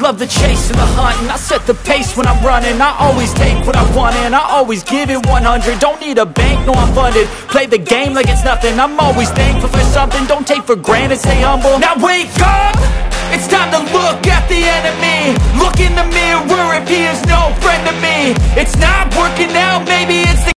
love the chase and the hunt, and I set the pace when I'm running. I always take what I want and I always give it 100. Don't need a bank, no I'm funded. Play the game like it's nothing. I'm always thankful for something. Don't take for granted, stay humble. Now wake up! It's time to look at the enemy. Look in the mirror if he is no friend to me. It's not working out, maybe it's the